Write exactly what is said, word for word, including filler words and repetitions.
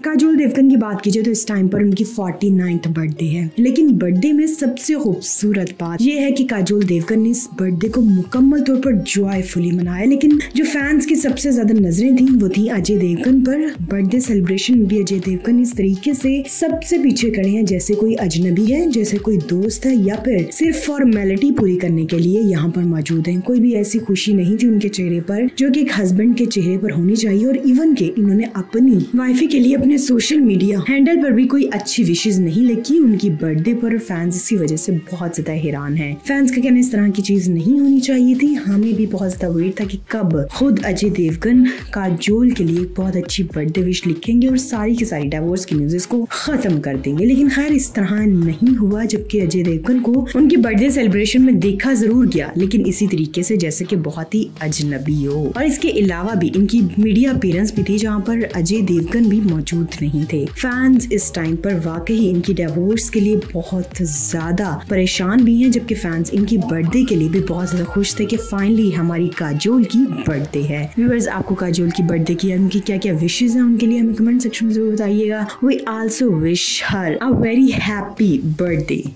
काजोल देवगन की बात कीजिए तो इस टाइम पर उनकी फोर्टी नाइन्थ बर्थडे है, लेकिन बर्थडे में सबसे खूबसूरत बात यह है कि काजोल देवगन ने इस बर्थडे को मुकम्मल तौर पर जॉयफुली मनाया। लेकिन जो फैंस की सबसे ज्यादा नजरें थी वो थी अजय देवगन पर। बर्थडे सेलिब्रेशन में भी अजय देवगन इस तरीके से सबसे पीछे खड़े हैं जैसे कोई अजनबी है, जैसे कोई दोस्त है या फिर सिर्फ फॉर्मेलिटी पूरी करने के लिए यहाँ पर मौजूद है। कोई भी ऐसी खुशी नहीं थी उनके चेहरे पर जो कि एक हस्बैंड के चेहरे पर होनी चाहिए। और इवन के इन्होंने अपनी वाइफी के लिए अपने सोशल मीडिया हैंडल पर भी कोई अच्छी विशेष नहीं लिखी उनकी बर्थडे पर। फैंस इसी वजह से बहुत ज्यादा हैरान हैं। फैंस का कहना इस तरह की चीज नहीं होनी चाहिए थी। हमें भी बहुत ज्यादा वेट था कि कब खुद अजय देवगन काजोल के लिए बहुत अच्छी बर्थडे विश लिखेंगे और सारी की सारी डिवोर्स की न्यूज़ को खत्म कर देंगे। लेकिन खैर इस तरह नहीं हुआ, जबकि अजय देवगन को उनकी बर्थडे सेलिब्रेशन में देखा जरूर गया, लेकिन इसी तरीके से जैसे कि बहुत ही अजनबी हो। और इसके अलावा भी इनकी मीडिया अपीयरेंस भी थी जहाँ पर अजय देवगन भी मौजूद नहीं थे। फैंस इस टाइम पर वाकई इनकी डिवोर्स के लिए बहुत ज्यादा परेशान भी हैं, जबकि फैंस इनकी बर्थडे के लिए भी बहुत ज्यादा खुश थे कि फाइनली हमारी काजोल की बर्थडे है। व्यूअर्स, आपको काजोल की बर्थडे की उनकी क्या क्या विशेष हैं उनके लिए हमें कमेंट सेक्शन में जरूर बताइएगा। We also wish her a very happy birthday.